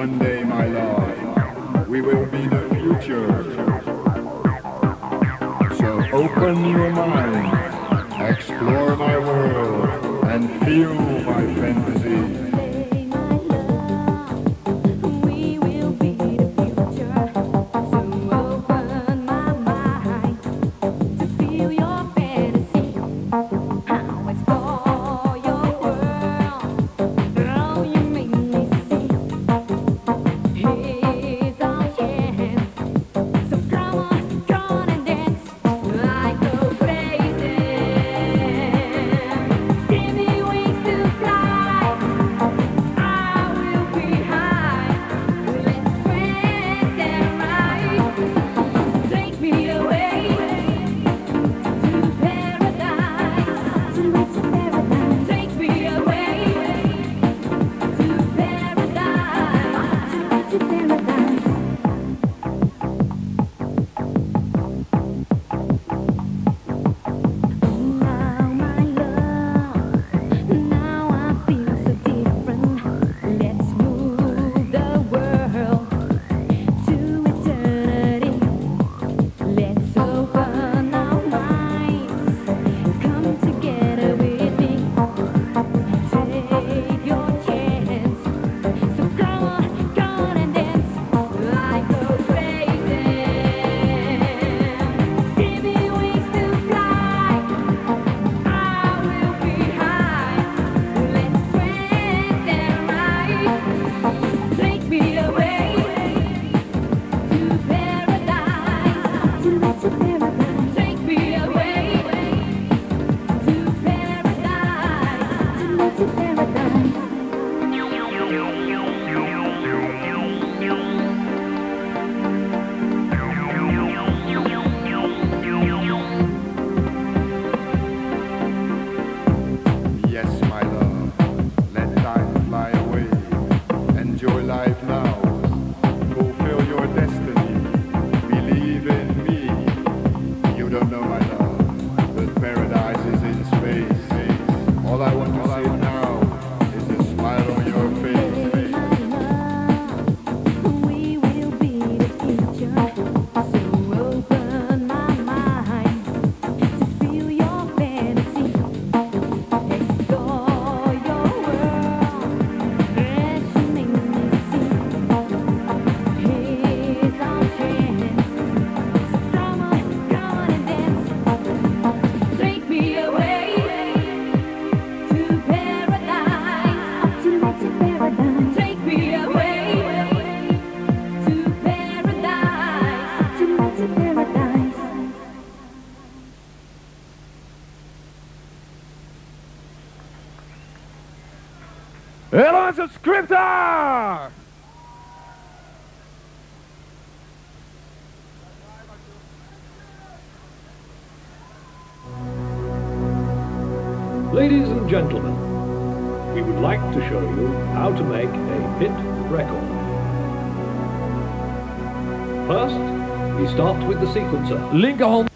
One day, my love, we will be the future. So open your mind, explore my world, and feel my fantasy. Helaas het script daar! Ladies and gentlemen, we would like to show you how to make a hit record. First, we start with the sequencer. Linkerhand.